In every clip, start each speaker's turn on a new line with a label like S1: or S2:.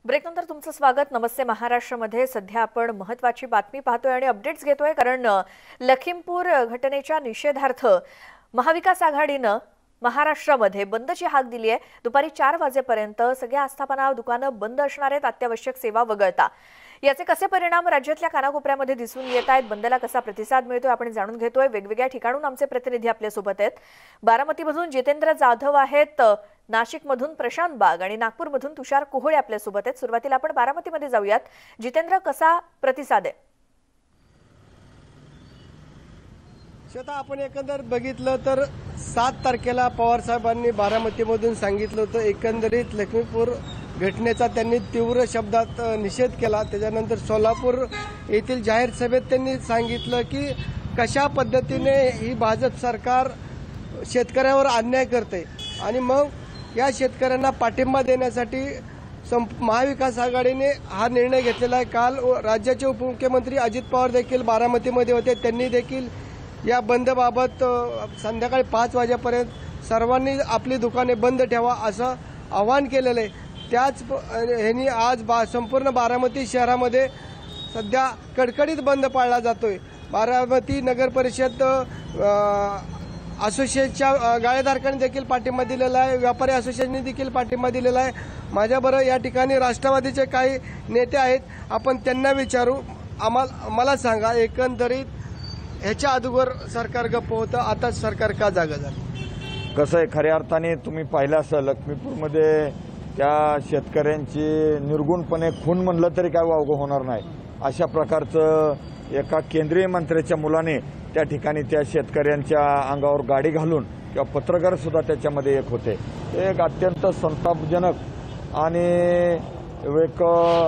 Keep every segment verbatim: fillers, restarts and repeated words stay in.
S1: ब्रेकनंतर तुमचं स्वागत। नमस्ते महाराष्ट्रामध्ये सध्या आपण महत्त्वाची बातमी पाहतोय आणि अपडेट्स घेतोय, कारण लखीमपूर घटनेच्या निषेधार्थ महाविकास आघाडीनं महाराष्ट्रामध्ये बंदची हाक दिली आहे। दुपारी चार वाजेपर्यंत सगळ्या आस्थापना दुकानं बंद असणार आहेत, अत्यावश्यक सेवा वगळता। याचे कसे परिणाम राज्यातल्या कानाकोपऱ्यामध्ये दिसून येत आहेत, बंदला कसा प्रतिसाद मिळतोय आपण जाणून घेतोय। वेगवेगळ्या ठिकाणून आमचे प्रतिनिधी आपल्या सोबत आहेत। बारामतीमधून जितेंद्र जाधव आहेत, नाशिकमधून प्रशांत बाग आणि नागपूरमधून तुषार कोहळे आपल्या सोबत आहेत। सुरुवातीला आपण बारामतीमध्ये जाऊयात। जितेंद्र, कसा प्रतिसाद आहे?
S2: श्वेता, आपण एकंदर बघितलं तर सात तारखेला पवार साहेबांनी बारामतीमधून सांगितलं होतं, एकंदरीत लखीमपूर घटनेचा त्यांनी तीव्र शब्दात निषेध केला। त्याच्यानंतर सोलापूर येथील जाहीर सभेत त्यांनी सांगितलं की कशा पद्धतीने ही भाजप सरकार शेतकऱ्यावर अन्याय करते आणि मग या शेतकऱ्यांना पाठिंबा देण्यासाठी महाविकास आघाडीने हा निर्णय घेतलेला आहे। काल राज्याचे उपमुख्यमंत्री अजित पवार देखील बारामतीमध्ये होते, त्यांनी देखील या बंदबाबत संध्याकाळी पाच वाजेपर्यंत सर्वांनी आपली दुकाने बंद ठेवा असं आवाहन केलेलं आहे। त्याच ह्यांनी आज बा संपूर्ण बारामती शहरामध्ये सध्या कडकडीत बंद पाळला जातोय। बारामती नगर परिषद असोसिएशनच्या गाळेधारकांनी देखील पाठिंबा दिलेला आहे, व्यापारी असोसिएशनने देखील पाठिंबा दिलेला आहे। माझ्याबरोबर या ठिकाणी राष्ट्रवादीचे काही नेते आहेत, आपण त्यांना विचारू। आम्हाला मला सांगा, एकंदरीत ह्याच्या अगोदर सरकार गप्प होतं, आता सरकार का जागा झालं?
S3: कसं आहे, खऱ्या अर्थाने तुम्ही पाहिलं असं लखीमपूरमध्ये त्या शेतकऱ्यांची निर्गुणपणे खून म्हणलं तरी काय वावगं होणार नाही, अशा प्रकारचं एका केंद्रीय मंत्र्याच्या मुलाने त्या ठिकाणी त्या शेतकऱ्यांच्या अंगावर गाडी घालून किंवा पत्रकार सुद्धा त्याच्यामध्ये एक होते। एक अत्यंत संतापजनक आणि एक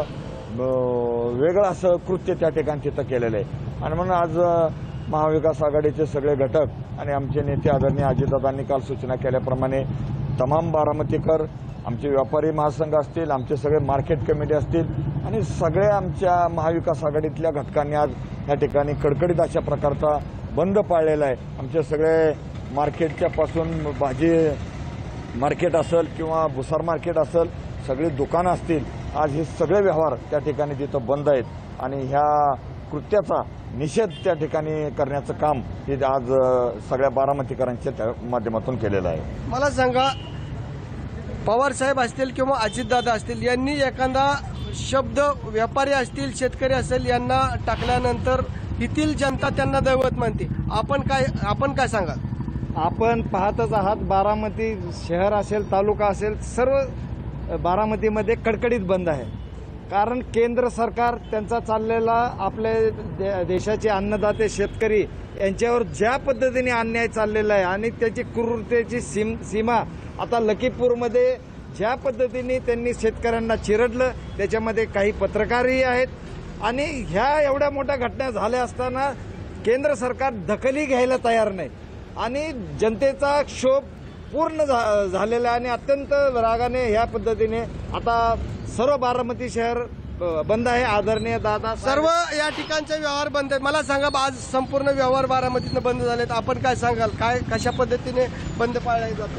S3: वेगळं असं कृत्य त्या ठिकाणी तिथं केलेलं आहे। आणि म्हणून आज महाविकास आघाडीचे सगळे घटक आणि आमचे नेते आदरणीय अजितदादांनी काल सूचना केल्याप्रमाणे तमाम बारामतीकर, आमचे व्यापारी महासंघ असतील, आमचे सगळे मार्केट कमिटी असतील आणि सगळ्या आमच्या महाविकास आघाडीतल्या घटकांनी आज या ठिकाणी कडकडीत अशा प्रकारचा बंद पाळलेला आहे। आमचे सगळे मार्केटच्या पासून भाजी मार्केट असेल किंवा भुसार मार्केट असेल, सगळी दुकानं असतील, आज हे सगळे व्यवहार त्या ठिकाणी तिथं बंद आहेत आणि ह्या कृत्याचा निषेध त्या ठिकाणी करण्याचं काम हे आज सगळ्या बारामतीकरांच्या माध्यमातून केलेलं आहे।
S2: मला सांगा, पवार साहेब असतील किंवा अजितदादा असतील, यांनी एखादा शब्द व्यापारी असतील, शेतकरी असेल, यांना टाकल्यानंतर येथील जनता त्यांना दैवत मानते, आपण काय आपण काय सांगाल?
S4: आपण पाहतच आहात, बारामती शहर असेल, तालुका असेल, सर्व बारामतीमध्ये कडकडीत बंद आहे। कारण केंद्र सरकार त्यांचा चाललेला आपल्या दे, देशाचे अन्नदाते शेतकरी यांच्यावर ज्या पद्धतीने अन्याय चाललेला आहे आणि त्याची क्रूरतेची सीम सीमा आता लखीमपूरमध्ये ज्या पद्धतीने त्यांनी शेतकऱ्यांना चिरडलं, त्याच्यामध्ये काही पत्रकारही आहेत आणि ह्या एवढ्या मोठ्या घटना झाल्या असताना केंद्र सरकार दखली घ्यायला तयार नाही आणि जनतेचा क्षोभ पूर्ण झा झालेला आणि अत्यंत रागाने ह्या पद्धतीने आता सर्व बारामती शहर बंद आहे। आदरणीय दादा,
S2: सर्व या ठिकाणचे व्यवहार बंद आहेत। मला सांगा, आज संपूर्ण व्यवहार बारामतीतनं बंद झालेत, आपण काय सांगाल? काय कशा पद्धतीने बंद पाळले जाते?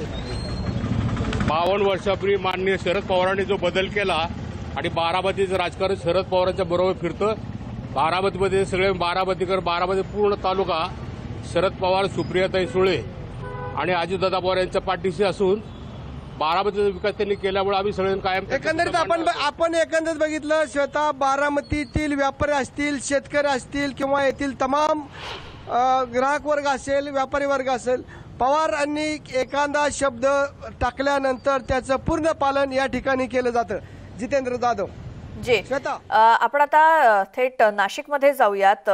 S5: बावन्न वर्षापूर्वी माननीय शरद पवारांनी जो बदल केला आणि बारामतीचं राजकारण शरद पवारांच्या बरोबर फिरतं। बारामतीमध्ये सगळे बारामतीकर, बारामती पूर्ण तालुका शरद पवार, सुप्रियाताई सुळे आणि अजितदादा पवार यांच्या पाठीशी असून बारामतीचा विकास त्यांनी केल्यामुळे आम्ही सगळ्यांनी कायम
S2: एकंदरीत आपण आपण एकंदरीत बघितलं श्वेता, बारामतीतील व्यापारी असतील, शेतकरी असतील किंवा येथील तमाम ग्राहक वर्ग असेल, व्यापारी वर्ग असेल, पवारांनी एखादा शब्द टाकल्यानंतर त्याचं पूर्ण पालन या ठिकाणी केलं जातं। जितेंद्र जाधव
S1: जी, श्वेता, आपण आता थेट नाशिकमध्ये जाऊयात।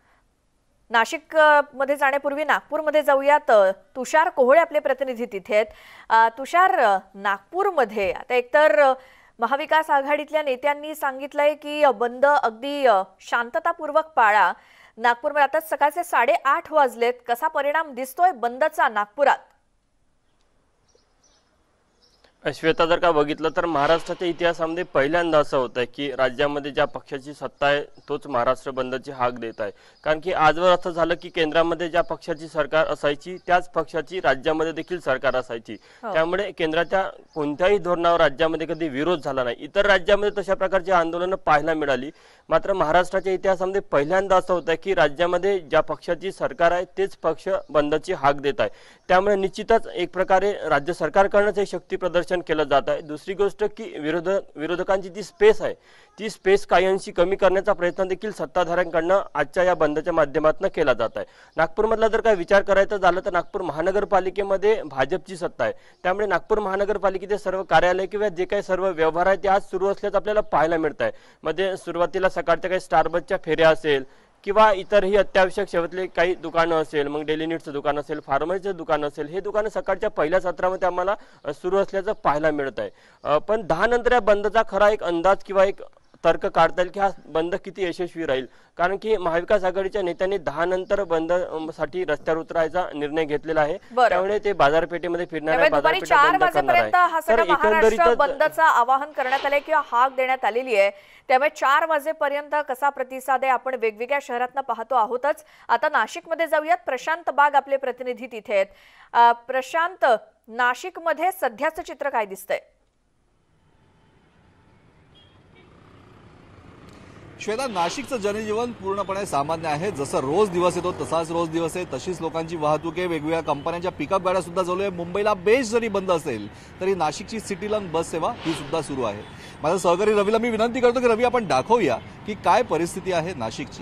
S1: नाशिक मध्ये जाण्यापूर्वी नागपूरमध्ये जाऊयात। तुषार कोहळे आपले प्रतिनिधी तिथे आहेत। तुषार, नागपूरमध्ये आता एकतर महाविकास आघाडीतल्या नेत्यांनी सांगितलंय की बंद अगदी शांततापूर्वक पाळा। नागपूरमध्ये आता सकाळचे साडेआठ वाजलेत, कसा परिणाम दिसतोय बंदचा नागपुरात?
S6: श्वेता, जर का बघितलं तर महाराष्ट्राच्या इतिहासामध्ये पहिल्यांदा असं होत आहे की राज्यामध्ये ज्या पक्षाची सत्ता आहे तोच महाराष्ट्र बंदची हाक देत आहे. कारण की आजवर असं झालं की केंद्रामध्ये ज्या पक्षाची सरकार असायची त्याच पक्षाची राज्यामध्ये देखील सरकार असायची. त्यामुळे केंद्राच्या कोणत्याही धोरणावर राज्यामध्ये कधी विरोध झाला नाही. इतर राज्यामध्ये तशा प्रकारची आंदोलनं पाहायला मिळाली, मात्र महाराष्ट्राच्या इतिहासामध्ये पहिल्यांदा असं होतं की राज्यामध्ये ज्या पक्षाची सरकार आहे तेच पक्ष बंदची हाक देत आहे. त्यामुळे निश्चितच एक प्रकारे राज्य सरकारकडूनच हे शक्ती प्रदर्शन केलं जात आहे. दुसरी गोष्ट की विरोध विरोधकांची जी स्पेस आहे ती स्पेस काही अंशी कमी करण्याचा प्रयत्न देखील सत्ताधाऱ्यांकडून आजच्या या बंदच्या माध्यमातून केला जात आहे. नागपूरमधला जर काय विचार करायचा झालं तर नागपूर महानगरपालिकेमध्ये भाजपची सत्ता आहे. त्यामुळे नागपूर महानगरपालिकेचे सर्व कार्यालय किंवा जे काही सर्व व्यवहार आहे ते आज सुरू असल्याचं आपल्याला पाहायला मिळत आहे. मध्ये सुरुवातीला सकाळच्या काही स्टारबक्सच्या फेऱ्या असेल किंवा इतरही अत्यावश्यक सेवेतले काही दुकानं असेल, मग डेली नीड्सचं दुकान असेल, फार्मसीचं दुकान असेल, हे दुकानं सकाळच्या पहिल्या सत्रामध्ये आम्हाला सुरू असल्याचं पाहायला मिळत आहे. पण दहा नंतर या बंदचा खरा एक अंदाज किंवा एक तर्क काढता येईल की हा बंद किती यशस्वी राहील. कारण की महाविकास आघाडीच्या नेत्यांनी दहा नंतर बंद साठी रस्त्यावर उतरायचा निर्णय घेतलेला आहे. त्यामुळे ते बाजारपेठेमध्ये फिरणाऱ्या बाजारपेठा बंद करणार आहे.
S1: तर महाराष्ट्र बंदचं आवाहन करण्यात आलंय किंवा हाक देण्यात आलेली आहे. त्यामुळे चार वाजेपर्यंत कसा प्रतिसाद आहे आपण वेगवेगळ्या शहरातनं पाहतो आहोतच. आता नाशिकमध्ये जाऊयात. प्रशांत बाग आपले प्रतिनिधी तिथे आहेत. प्रशांत, नाशिकमध्ये सध्याचं चित्र काय दिसतंय?
S7: श्वेता, नाशिकचं जनजीवन पूर्णपणे सामान्य आहे. जसं रोज दिवस येतो तसाच रोज दिवस आहे. तशीच लोकांची वाहतूक आहे. वेगवेगळ्या कंपन्यांच्या पिकअप गाड्या सुद्धा चालू आहे. मुंबईला बेस्ट जरी बंद असेल तरी नाशिकची सिटी लंग बस सेवा ही सुद्धा सुरू आहे. माझा सहकारी रवीला मी विनंती करतो की रवी, आपण दाखवूया की काय परिस्थिती आहे नाशिकची.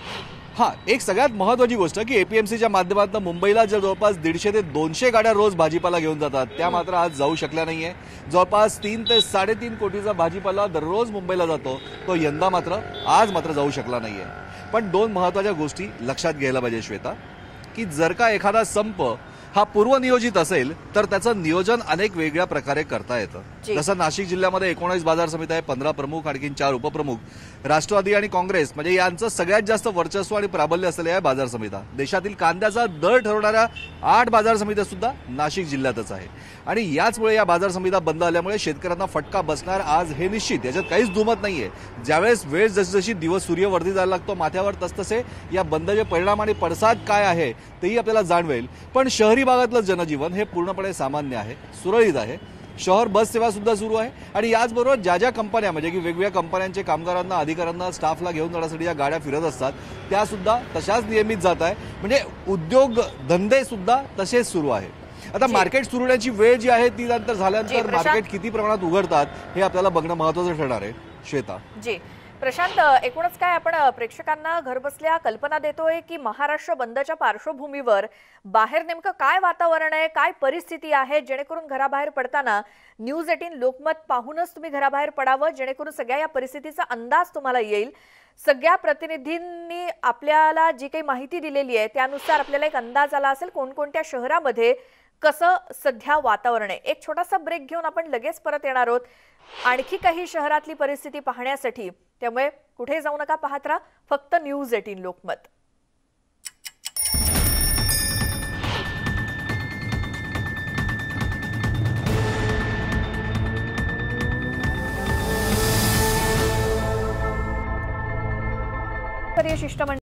S7: हा एक सगळ्यात महत्वाची गोष्ट की एपीएमसीच्या माध्यमातून मुंबईला जर जवळपास दीडशे ते दोनशे गाड्या रोज भाजीपाला घेऊन जातात त्या मात्र आज जाऊ शकल्या नाहीये. जवळपास तीन ते साडेतीन कोटीचा भाजीपाला दररोज मुंबईला जातो, तो यंदा मात्र आज मात्र जाऊ शकला नाहीये. पण दोन महत्वाच्या गोष्टी लक्षात घ्यायला पाहिजे श्वेता, की जर का एखादा संप हा पूर्वनियोजित असेल तर त्याचं नियोजन अनेक वेगळ्या प्रकारे करता येतं. जसं नाशिक जिल्ह्यामध्ये एकोणीस बाजार समिती आहे, पंधरा प्रमुख, आणखीन चार उपप्रमुख. राष्ट्रवादी आणि काँग्रेस म्हणजे यांचं सगळ्यात जास्त वर्चस्व आणि प्राबल्य असलेल्या या बाजार समित्या. देशातील कांद्याचा दर ठरवणाऱ्या आठ बाजार समित्या सुद्धा नाशिक जिल्ह्यातच आहे. आणि याचमुळे या बाजार समित्या बंद आल्यामुळे शेतकऱ्यांना फटका बसणार आज हे निश्चित, याच्यात काहीच दुमत नाहीये. ज्यावेळेस वेळ जशी जशी दिवस सूर्यवर्ती जायला लागतो माथ्यावर, तसतसे या बंदचे परिणाम आणि पडसाद काय आहे तेही आपल्याला जाणवेल. पण शहरी भागातलं जनजीवन हे पूर्णपणे सामान्य आहे, सुरळीत आहे. शहर बस सेवा सुद्धा सुरू आहे. आणि याचबरोबर ज्या ज्या कंपन्या म्हणजे की वेगवेगळ्या कंपन्यांचे कामगारांना, अधिकाऱ्यांना, स्टाफला घेऊन जाण्यासाठी या गाड्या फिरत असतात त्या सुद्धा तशाच नियमित जात आहे. म्हणजे उद्योग धंदे सुद्धा तसेच सुरू आहे. आता मार्केट सुरू होण्याची वेळ जी आहे ती नंतर झाल्यानंतर मार्केट किती प्रमाणात उघडतात हे आपल्याला बघणं महत्त्वाचं ठरणार आहे. श्वेता
S1: जी प्रशांत, एकूणच काय आपण प्रेक्षकांना घरबसल्या कल्पना देतोय की महाराष्ट्र बंदच्या पार्श्वभूमीवर बाहेर नेमकं काय वातावरण आहे, काय परिस्थिती आहे, जेणेकरून घराबाहेर पडताना न्यूज एटीन लोकमत पाहूनच तुम्ही घराबाहेर पडावं, जेणेकरून सगळ्या या परिस्थितीचा अंदाज तुम्हाला येईल. सगळ्या प्रतिनिधींनी आपल्याला जी काही माहिती दिलेली आहे त्यानुसार आपल्याला एक अंदाज आला असेल कोणकोणत्या शहरामध्ये कसं सध्या वातावरण आहे. एक छोटासा ब्रेक घेऊन आपण लगेच परत येणार आहोत आणखी काही शहरातली परिस्थिती पाहण्यासाठी. त्यामुळे कुठे जाऊ नका, पाहत राहा फक्त न्यूज एटीन लोकमत. शिष्टमंडळ